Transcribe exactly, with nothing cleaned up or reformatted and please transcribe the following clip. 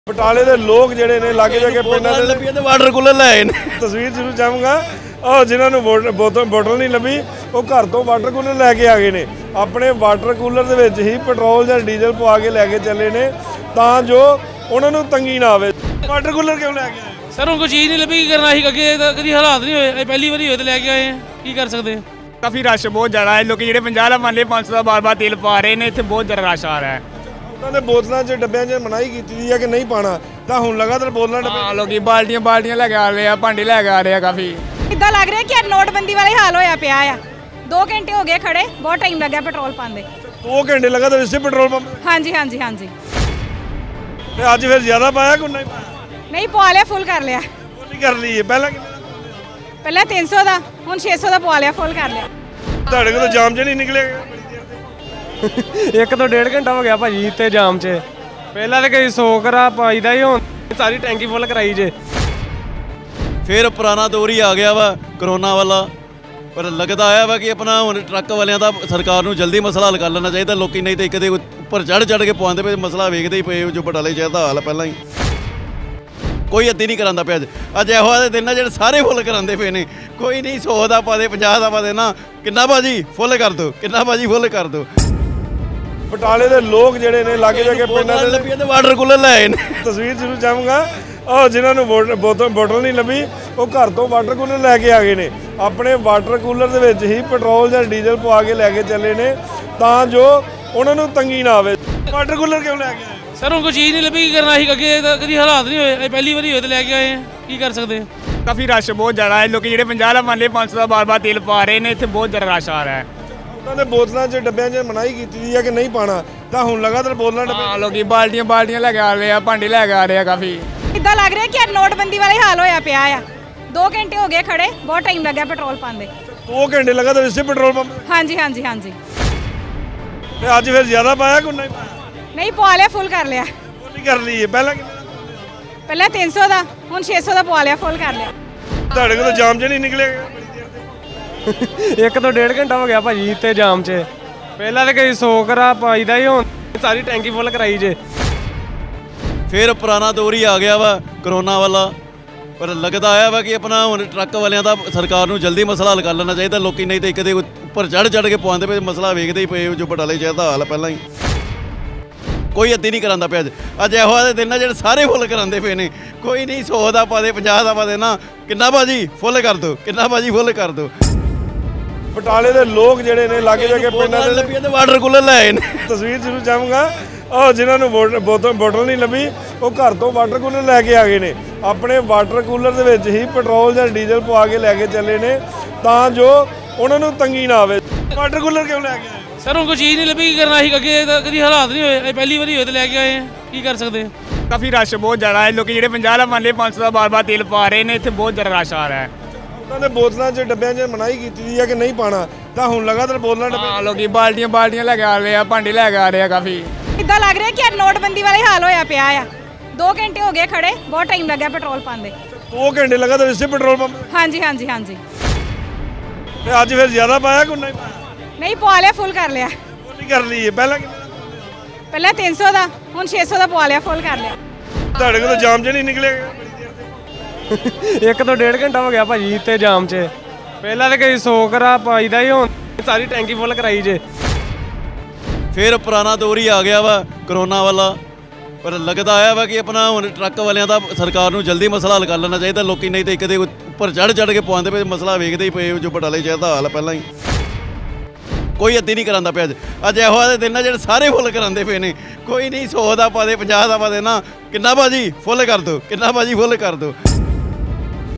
ਬਟਾਲੇ ਦੇ ਲੋਕ ਜਿਹੜੇ ਨੇ ਲਾਗੇ ਜਾ ਕੇ ਪਿੰਡਾਂ ਦੇ ਲੱਭੀਆਂ ਤੇ ਵਾਟਰ ਕੂਲਰ ਲੈ ਆਏ ਨੇ। ਤਸਵੀਰ ਜ਼ਰੂਰ ਚਾਹਾਂਗਾ ਉਹ ਜਿਨ੍ਹਾਂ ਨੂੰ ਬੋਤਲ ਬੋਤਲ ਨਹੀਂ ਲੱਭੀ ਉਹ ਘਰ ਤੋਂ ਵਾਟਰ ਕੂਲਰ ਲੈ ਕੇ ਆ ਗਏ ਨੇ। ਆਪਣੇ ਵਾਟਰ ਕੂਲਰ ਦੇ ਵਿੱਚ ਹੀ ਪੈਟਰੋਲ ਜਾਂ ਡੀਜ਼ਲ ਪਵਾ ਕੇ ਲੈ ਕੇ ਚੱਲੇ ਨੇ ਤਾਂ ਜੋ ਉਹਨਾਂ ਨੂੰ ਤੰਗੀ ਨਾ ਆਵੇ। ਵਾਟਰ ਕੂਲਰ ਕਿਉਂ ਲੈ ਕੇ ਆਏ ਸਰ? ਹੁਣ ਕੋਈ ਚੀਜ਼ ਨਹੀਂ ਲੱਭੀ, ਕੀ ਕਰਨਾ ਸੀ? ਅੱਗੇ ਤਾਂ ਕਦੀ ਹਾਲਾਤ ਨਹੀਂ ਹੋਏ, ਪਹਿਲੀ ਵਾਰੀ ਹੋਏ ਤੇ ਲੈ ਕੇ ਆਏ ਆ, ਕੀ ਕਰ ਸਕਦੇ ਆ। ਕਾਫੀ ਰਸ਼ ਬਹੁਤ ਜ਼ਿਆਦਾ ਹੈ। ਲੋਕੀ ਜਿਹੜੇ ਪੰਜਾਹ ਦਾ ਮੰਨ ਲਏ ਪੰਜ ਸੌ ਦਾ ਬਾਰ ਬਾਰ ਤੇਲ ਪਾ ਰਹੇ ਨੇ। ਇੱਥੇ ਬਹੁਤ ਜ਼ਿਆਦਾ ਰਸ਼ ਆ ਰਿਹਾ ਹੈ। ਉਹਨਾਂ ਦੇ ਬੋਤਲਾਂ 'ਚ ਡੱਬਿਆਂ 'ਚ ਮਨਾਹੀ ਕੀਤੀ ਦੀ ਹੈ ਕਿ ਨਹੀਂ ਪਾਣਾ, ਤਾਂ ਹੁਣ ਲਗਾਤਾਰ ਬੋਤਲਾਂ ਡੱਬੇ ਹਾਂ ਲੋਕੀ ਬਾਲਟੀਆਂ ਬਾਲਟੀਆਂ ਲੈ ਕੇ ਆ ਰਹੇ ਆ, ਭਾਂਡੇ ਲੈ ਕੇ ਆ ਰਹੇ ਆ। ਕਾਫੀ ਇਦਾਂ ਲੱਗ ਰਿਹਾ ਕਿ ਨੋਟਬੰਦੀ ਵਾਲੇ ਹਾਲ ਹੋਇਆ ਪਿਆ ਆ। ਦੋ ਘੰਟੇ ਹੋ ਗਏ ਖੜੇ, ਬਹੁਤ ਟਾਈਮ ਲੱਗਿਆ ਪੈਟਰੋਲ ਪਾਉਂਦੇ। ਦੋ ਘੰਟੇ ਲਗਾਤਾਰ ਇਸੇ ਪੈਟਰੋਲ ਪੰਪ ਹਾਂਜੀ ਹਾਂਜੀ ਹਾਂਜੀ। ਤੇ ਅੱਜ ਫਿਰ ਜ਼ਿਆਦਾ ਪਾਇਆ ਕਿ ਨਹੀਂ ਪਾਇਆ? ਨਹੀਂ ਪਵਾ ਲਿਆ, ਫੁੱਲ ਕਰ ਲਿਆ। ਫੁੱਲ ਕਰ ਲਈ ਹੈ। ਪਹਿਲਾਂ ਕਿੰਨੇ ਦਾ? ਪਹਿਲਾਂ ਤਿੰਨ ਸੌ ਦਾ, ਹੁਣ ਛੇ ਸੌ ਦਾ ਪਵਾ ਲਿਆ, ਫੁੱਲ ਕਰ ਲਿਆ। ਤੁਹਾਡੇ ਕੋਲ ਜਾਮ 'ਚ ਨਹੀਂ ਨਿਕਲੇਗਾ? ਇੱਕ ਤੋਂ ਡੇਢ ਘੰਟਾ ਹੋ ਗਿਆ ਭਾਜੀ ਇੱਥੇ ਜਾਮ 'ਚ। ਪਹਿਲਾਂ ਤਾਂ ਕਈ ਸੌ ਕਰਾ ਪਾਈਦਾ ਹੀ, ਹੁਣ ਸਾਰੀ ਟੈਂਕੀ ਫੁੱਲ ਕਰਾਈ ਜੇ। ਫਿਰ ਪੁਰਾਣਾ ਦੌਰ ਹੀ ਆ ਗਿਆ ਵਾ ਕਰੋਨਾ ਵਾਲਾ। ਪਰ ਲੱਗਦਾ ਆਇਆ ਵਾ ਕਿ ਆਪਣਾ ਹੁਣ ਟਰੱਕ ਵਾਲਿਆਂ ਦਾ ਸਰਕਾਰ ਨੂੰ ਜਲਦੀ ਮਸਲਾ ਹੱਲ ਕਰ ਲੈਣਾ ਚਾਹੀਦਾ। ਲੋਕੀ ਨਹੀਂ ਤਾਂ ਇੱਕ ਦੇ ਉੱਪਰ ਚੜ੍ਹ ਚੜ੍ਹ ਕੇ ਪਵਾਉਂਦੇ ਪਏ, ਮਸਲਾ ਵੇਖਦੇ ਹੀ ਪਏ ਜੋ ਬਟਾਲੇ ਸ਼ਹਿਰ ਦਾ ਹਾਲ ਪਹਿਲਾਂ ਹੀ ਕੋਈ ਅੱਧੀ ਨਹੀਂ ਕਰਾਂਦਾ ਪਿਆ। ਅੱਜ ਅੱਜ ਇਹੋ ਜਿਹੇ ਦਿਨ ਆ ਜਿਹੜੇ ਸਾਰੇ ਫੁੱਲ ਕਰਾਉਂਦੇ ਪਏ ਨੇ। ਕੋਈ ਨਹੀਂ ਸੌ ਦਾ ਪਾ ਦੇ, ਪੰਜਾਹ ਦਾ ਪਾ ਦੇ ਨਾ। ਕਿੰਨਾ ਭਾਜੀ ਫੁੱਲ ਕਰ ਦਿਓ, ਕਿੰਨਾ ਭਾਜੀ ਫੁੱਲ ਕਰ ਦਿਓ। ਬਟਾਲੇ ਦੇ ਲੋਕ ਜਿਹੜੇ ਨੇ ਲਾਗੇ ਜਾ ਕੇ ਪਿੰਡਾਂ ਦੇ ਲੱਭੀਆਂ ਤੇ ਵਾਟਰ ਕੂਲਰ ਲੈ ਆਏ ਨੇ। ਤਸਵੀਰ ਜ਼ਰੂਰ ਚਾਹਾਂਗਾ ਉਹ ਜਿਨ੍ਹਾਂ ਨੂੰ ਬੋਤਲ ਬੋਤਲ ਨਹੀਂ ਲੱਭੀ ਉਹ ਘਰ ਤੋਂ ਵਾਟਰ ਕੂਲਰ ਲੈ ਕੇ ਆ ਗਏ ਨੇ। ਆਪਣੇ ਵਾਟਰ ਕੂਲਰ ਦੇ ਵਿੱਚ ਹੀ ਪੈਟਰੋਲ ਜਾਂ ਡੀਜ਼ਲ ਪਵਾ ਕੇ ਲੈ ਕੇ ਚੱਲੇ ਨੇ ਤਾਂ ਜੋ ਉਹਨਾਂ ਨੂੰ ਤੰਗੀ ਨਾ ਆਵੇ। ਵਾਟਰ ਕੂਲਰ ਕਿਉਂ ਲੈ ਕੇ ਆਏ ਸਰ? ਹੁਣ ਕੋਈ ਚੀਜ਼ ਨਹੀਂ ਲੱਭੀ, ਕੀ ਕਰਨਾ ਸੀ? ਅੱਗੇ ਤਾਂ ਕਦੀ ਹਾਲਾਤ ਨਹੀਂ ਹੋਏ, ਪਹਿਲੀ ਵਾਰੀ ਹੋਏ ਤੇ ਲੈ ਕੇ ਆਏ ਆ, ਕੀ ਕਰ ਸਕਦੇ ਆ। ਕਾਫੀ ਰਸ਼ ਬਹੁਤ ਜ਼ਿਆਦਾ ਹੈ। ਲੋਕੀ ਜਿਹੜੇ ਪੰਜਾਹ ਦਾ ਮੰਨ ਲਏ ਪੰਜ ਸੌ ਦਾ ਬਾਰ ਬਾਰ ਤੇਲ ਪਾ ਰਹੇ ਨੇ। ਇੱਥੇ ਬਹੁਤ ਜ਼ਿਆਦਾ ਰਸ਼ ਆ ਰਿਹਾ ਹੈ। ਉਹਨਾਂ ਦੇ ਬੋਤਲਾਂ 'ਚ ਡੱਬਿਆਂ 'ਚ ਮਨਾਹੀ ਕੀਤੀ ਦੀ ਹੈ ਕਿ ਨਹੀਂ ਪਾਣਾ, ਤਾਂ ਹੁਣ ਲਗਾਤਾਰ ਬੋਤਲਾਂ ਡੱਬੇ ਹਾਂ ਲੋਕੀ ਬਾਲਟੀਆਂ ਬਾਲਟੀਆਂ ਲੈ ਕੇ ਆ ਰਹੇ ਆ, ਭਾਂਡੇ ਲੈ ਕੇ ਆ ਰਹੇ ਆ। ਕਾਫੀ ਇਦਾਂ ਲੱਗ ਰਿਹਾ ਕਿ ਨੋਟਬੰਦੀ ਵਾਲੇ ਹਾਲ ਹੋਇਆ ਪਿਆ ਆ। ਦੋ ਘੰਟੇ ਹੋ ਗਏ ਖੜੇ, ਬਹੁਤ ਟਾਈਮ ਲੱਗਿਆ ਪੈਟਰੋਲ ਪਾਉਂਦੇ। ਦੋ ਘੰਟੇ ਲਗਾਤਾਰ ਇਸੇ ਪੈਟਰੋਲ ਪੰਪ ਹਾਂਜੀ ਹਾਂਜੀ ਹਾਂਜੀ। ਤੇ ਅੱਜ ਫਿਰ ਜ਼ਿਆਦਾ ਪਾਇਆ ਕਿ ਨਹੀਂ ਪਾਇਆ? ਨਹੀਂ ਪਵਾ ਲਿਆ, ਫੁੱਲ ਕਰ ਲਿਆ। ਫੁੱਲ ਕਰ ਲਈ ਹੈ। ਪਹਿਲਾਂ ਕਿੰਨੇ ਦਾ? ਪਹਿਲਾਂ ਤਿੰਨ ਸੌ ਦਾ, ਹੁਣ ਛੇ ਸੌ ਦਾ ਪਵਾ ਲਿਆ, ਫੁੱਲ ਕਰ ਲਿਆ। ਤੁਹਾਡੇ ਕੋਲ ਜਾਮ 'ਚ ਨਹੀਂ ਨਿਕਲੇਗਾ? ਇੱਕ ਤੋਂ ਡੇਢ ਘੰਟਾ ਹੋ ਗਿਆ ਭਾਜੀ ਇੱਥੇ ਜਾਮ 'ਚ। ਪਹਿਲਾਂ ਤਾਂ ਕਈ ਸੌ ਕਰਾ ਪਾਈਦਾ ਹੀ, ਹੁਣ ਸਾਰੀ ਟੈਂਕੀ ਫੁੱਲ ਕਰਾਈ ਜੇ। ਫਿਰ ਪੁਰਾਣਾ ਦੌਰ ਹੀ ਆ ਗਿਆ ਵਾ ਕਰੋਨਾ ਵਾਲਾ। ਪਰ ਲੱਗਦਾ ਆਇਆ ਵਾ ਕਿ ਆਪਣਾ ਹੁਣ ਟਰੱਕ ਵਾਲਿਆਂ ਦਾ ਸਰਕਾਰ ਨੂੰ ਜਲਦੀ ਮਸਲਾ ਹੱਲ ਕਰ ਲੈਣਾ ਚਾਹੀਦਾ। ਲੋਕੀ ਨਹੀਂ ਤਾਂ ਇੱਕ ਦੇ ਉੱਪਰ ਚੜ੍ਹ ਚੜ੍ਹ ਕੇ ਪਵਾਉਂਦੇ ਪਏ, ਮਸਲਾ ਵੇਖਦੇ ਹੀ ਪਏ ਜੋ ਬਟਾਲੇ ਸ਼ਹਿਰ ਦਾ ਹਾਲ ਪਹਿਲਾਂ ਹੀ ਕੋਈ ਅੱਧੀ ਨਹੀਂ ਕਰਾਂਦਾ ਪਿਆ। ਅੱਜ ਅੱਜ ਇਹੋ ਜਿਹੇ ਦਿਨ ਆ ਜਿਹੜੇ ਸਾਰੇ ਫੁੱਲ ਕਰਾਉਂਦੇ ਪਏ ਨੇ। ਕੋਈ ਨਹੀਂ ਸੌ ਦਾ ਪਾ ਦੇ, ਪੰਜਾਹ ਦਾ ਪਾ ਦੇ ਨਾ। ਕਿੰਨਾ ਭਾਜੀ ਫੁੱਲ ਕਰ ਦਿਓ, ਕਿੰਨਾ ਭਾਜੀ ਫੁੱਲ ਕਰ ਦਿਓ। ਬਟਾਲੇ ਦੇ ਲੋਕ ਜਿਹੜੇ ਨੇ ਲਾਗੇ ਜਾ ਕੇ ਪਿੰਡਾਂ ਦੇ ਲੱਭੀਆਂ ਤੇ ਵਾਟਰ ਕੂਲਰ ਲੈ ਆਏ ਨੇ। ਤਸਵੀਰ ਜ਼ਰੂਰ ਚਾਹਾਂਗਾ ਉਹ ਜਿਨ੍ਹਾਂ ਨੂੰ ਬੋਤਲ ਬੋਤਲ ਨਹੀਂ ਲੱਭੀ ਉਹ ਘਰ ਤੋਂ ਵਾਟਰ ਕੂਲਰ ਲੈ ਕੇ ਆ ਗਏ ਨੇ। ਆਪਣੇ ਵਾਟਰ ਕੂਲਰ ਦੇ ਵਿੱਚ ਹੀ ਪੈਟਰੋਲ ਜਾਂ ਡੀਜ਼ਲ ਪਵਾ ਕੇ ਲੈ ਕੇ ਚੱਲੇ ਨੇ ਤਾਂ ਜੋ ਉਹਨਾਂ ਨੂੰ ਤੰਗੀ ਨਾ ਆਵੇ। ਵਾਟਰ ਕੂਲਰ ਕਿਉਂ ਲੈ ਕੇ ਆਏ ਸਰ? ਹੁਣ ਕੋਈ ਚੀਜ਼ ਨਹੀਂ ਲੱਭੀ, ਕੀ ਕਰਨਾ ਸੀ? ਅੱਗੇ ਤਾਂ ਕਦੀ ਹਾਲਾਤ ਨਹੀਂ ਹੋਏ, ਪਹਿਲੀ ਵਾਰੀ ਹੋਏ ਤੇ ਲੈ ਕੇ ਆਏ ਆ, ਕੀ ਕਰ ਸਕਦੇ ਆ। ਕਾਫੀ ਰਸ਼ ਬਹੁਤ ਜ਼ਿਆਦਾ ਹੈ। ਲੋਕੀ ਜਿਹੜੇ ਪੰਜਾਹ ਦਾ ਮੰਨ ਲਏ ਪੰਜ ਸੌ ਦਾ ਬਾਰ ਬਾਰ ਤੇਲ ਪਾ ਰਹੇ ਨੇ। ਇੱਥੇ ਬਹੁਤ ਜ਼ਿਆਦਾ ਰਸ਼ ਆ ਰਿਹਾ ਹੈ। ਉਹਨਾਂ ਦੇ ਬੋਤਲਾਂ 'ਚ ਡੱਬਿਆਂ 'ਚ ਮਨਾਹੀ ਕੀਤੀ ਦੀ ਹੈ ਕਿ ਨਹੀਂ ਪਾਣਾ, ਤਾਂ ਹੁਣ ਲਗਾਤਾਰ ਬੋਤਲਾਂ ਡੱਬੇ ਹਾਂ ਲੋਕੀ ਬਾਲਟੀਆਂ ਬਾਲਟੀਆਂ ਲੈ ਕੇ ਆ ਰਹੇ ਆ, ਭਾਂਡੇ ਲੈ ਕੇ ਆ ਰਹੇ ਆ। ਕਾਫੀ ਇਦਾਂ ਲੱਗ ਰਿਹਾ ਕਿ ਨੋਟਬੰਦੀ ਵਾਲੇ ਹਾਲ ਹੋਇਆ ਪਿਆ ਆ। ਦੋ ਘੰਟੇ ਹੋ ਗਏ ਖੜੇ, ਬਹੁਤ ਟਾਈਮ ਲੱਗਿਆ ਪੈਟਰੋਲ ਪਾਉਂਦੇ। ਦੋ ਘੰਟੇ ਲਗਾਤਾਰ ਇਸੇ ਪੈਟਰੋਲ ਪੰਪ ਹਾਂਜੀ ਹਾਂਜੀ ਹਾਂਜੀ। ਤੇ ਅੱਜ ਫਿਰ ਜ਼ਿਆਦਾ ਪਾਇਆ ਕਿ ਨਹੀਂ ਪਾਇਆ? ਨਹੀਂ ਪਵਾ ਲਿਆ, ਫੁੱਲ ਕਰ ਲਿਆ। ਫੁੱਲ ਕਰ ਲਈ ਹੈ। ਪਹਿਲਾਂ ਕਿੰਨੇ ਦਾ? ਪਹਿਲਾਂ ਤਿੰਨ ਸੌ ਦਾ, ਹੁਣ ਛੇ ਸੌ ਦਾ ਪਵਾ ਲਿਆ, ਫੁੱਲ ਕਰ ਲਿਆ। ਤੁਹਾਡੇ ਕੋਲ ਜਾਮ 'ਚ ਨਹੀਂ ਨਿਕਲੇਗਾ? ਇੱਕ ਤੋਂ ਡੇਢ ਘੰਟਾ ਹੋ ਗਿਆ ਭਾਜੀ ਇੱਥੇ ਜਾਮ 'ਚ। ਪਹਿਲਾਂ ਤਾਂ ਕਈ ਸੌ ਕਰਾ ਪਾਈਦਾ ਹੀ, ਹੁਣ ਸਾਰੀ ਟੈਂਕੀ ਫੁੱਲ ਕਰਾਈ ਜੇ। ਫਿਰ ਪੁਰਾਣਾ ਦੌਰ ਹੀ ਆ ਗਿਆ ਵਾ ਕਰੋਨਾ ਵਾਲਾ। ਪਰ ਲੱਗਦਾ ਆਇਆ ਵਾ ਕਿ ਆਪਣਾ ਹੁਣ ਟਰੱਕ ਵਾਲਿਆਂ ਦਾ ਸਰਕਾਰ ਨੂੰ ਜਲਦੀ ਮਸਲਾ ਹੱਲ ਕਰ ਲੈਣਾ ਚਾਹੀਦਾ। ਲੋਕੀ ਨਹੀਂ ਤਾਂ ਇੱਕ ਦੇ ਉੱਪਰ ਚੜ੍ਹ ਚੜ੍ਹ ਕੇ ਪਵਾਉਂਦੇ ਪਏ, ਮਸਲਾ ਵੇਖਦੇ ਹੀ ਪਏ ਜੋ ਬਟਾਲੇ ਸ਼ਹਿਰ ਦਾ ਹਾਲ ਪਹਿਲਾਂ ਹੀ ਕੋਈ ਅੱਧੀ ਨਹੀਂ ਕਰਾਂਦਾ ਪਿਆ। ਅੱਜ ਅੱਜ ਇਹੋ ਜਿਹੇ ਦਿਨ ਆ ਜਿਹੜੇ ਸਾਰੇ ਫੁੱਲ ਕਰਾਉਂਦੇ ਪਏ ਨੇ। ਕੋਈ ਨਹੀਂ ਸੌ ਦਾ ਪਾ ਦੇ, ਪੰਜਾਹ ਦਾ ਪਾ ਦੇ ਨਾ। ਕਿੰਨਾ ਭਾਜੀ ਫੁੱਲ ਕਰ ਦਿਓ, ਕਿੰਨਾ ਭਾਜੀ ਫੁੱਲ ਕਰ ਦਿਓ।